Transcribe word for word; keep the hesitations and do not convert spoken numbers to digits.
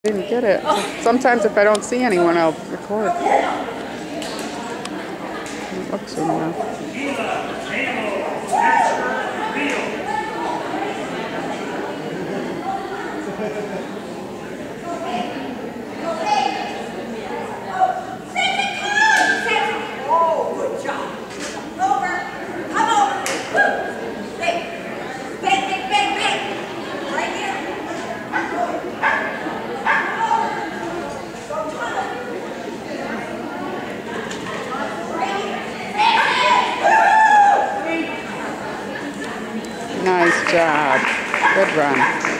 Didn't get it. Sometimes if I don't see anyone, I'll record. It looks enough. Nice job. Good run.